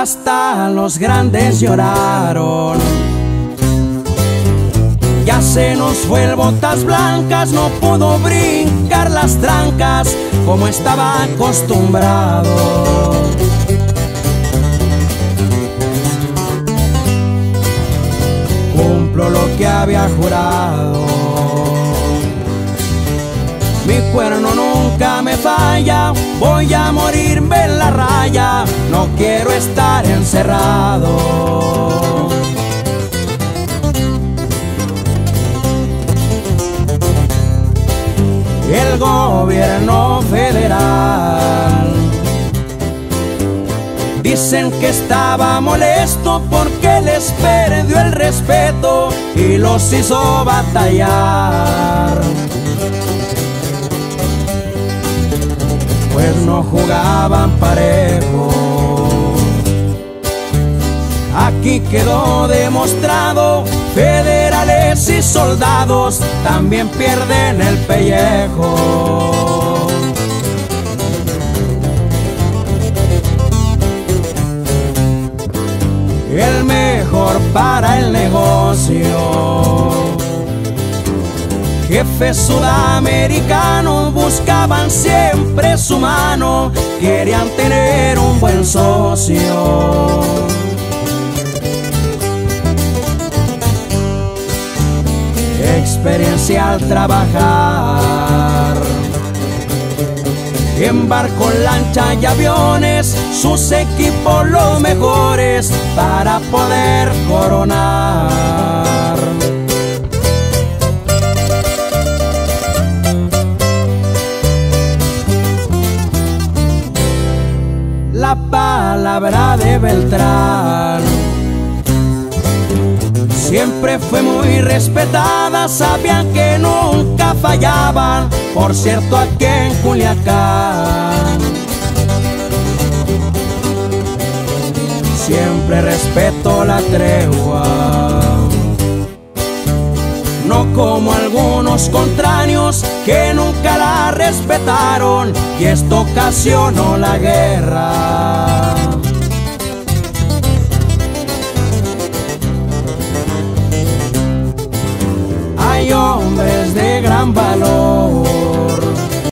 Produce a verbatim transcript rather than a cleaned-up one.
hasta los grandes lloraron. Ya se nos fue el Botas Blancas, no pudo brincar las trancas como estaba acostumbrado. Cumplo lo que había jurado. Mi cuerno nunca me falla, voy a morirme en la raya, no quiero estar encerrado. El gobierno federal dicen que estaba molesto porque les perdió el respeto y los hizo batallar. Pues no jugaban parejo. Aquí quedó demostrado, federales y soldados también pierden el pellejo. El mejor para el negocio. Jefes sudamericanos buscaban siempre su mano, querían tener un buen socio. Experiencia al trabajar en barco, lancha y aviones, sus equipos los mejores para poder coronar. La palabra de Beltrán siempre fue muy respetada, sabían que nunca fallaban, por cierto aquí en Culiacán. Siempre respeto la tregua, no como algunos contrarios que nunca la respetaron y esto ocasionó la guerra. Hay hombres de gran valor